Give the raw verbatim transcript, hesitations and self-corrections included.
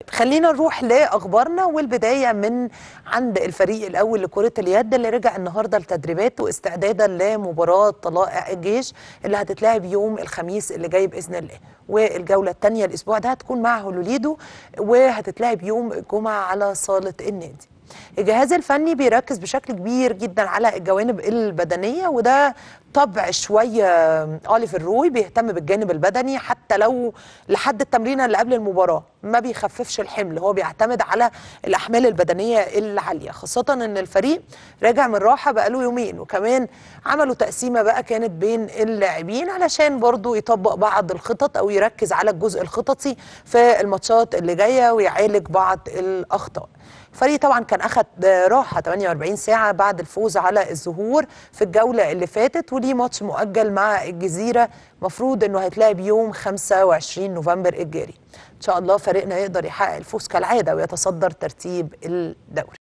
خلينا نروح لاخبارنا، والبدايه من عند الفريق الاول لكره اليد اللي رجع النهارده للتدريبات واستعدادا لمباراه طلائع الجيش اللي هتتلعب يوم الخميس اللي جاي باذن الله. والجوله الثانيه الاسبوع ده هتكون مع وهليوليدو وهتتلعب يوم الجمعه على صاله النادي. الجهاز الفني بيركز بشكل كبير جدا على الجوانب البدنيه، وده طبع شويه أوليفر روي بيهتم بالجانب البدني حتى لو لحد التمرينه اللي قبل المباراه ما بيخففش الحمل، هو بيعتمد على الاحمال البدنيه العاليه، خاصه ان الفريق راجع من راحه بقاله يومين، وكمان عملوا تقسيمه بقى كانت بين اللاعبين علشان برضو يطبق بعض الخطط او يركز على الجزء الخططي في الماتشات اللي جايه ويعالج بعض الاخطاء. الفريق طبعا كان اخذ راحه ثمانية وأربعين ساعه بعد الفوز على الظهور في الجوله اللي فاتت، وليه ماتش مؤجل مع الجزيره مفروض انه هيتلعب يوم خمسة وعشرين نوفمبر الجاري. ان شاء الله فريقنا يقدر يحقق الفوز كالعاده ويتصدر ترتيب الدوري.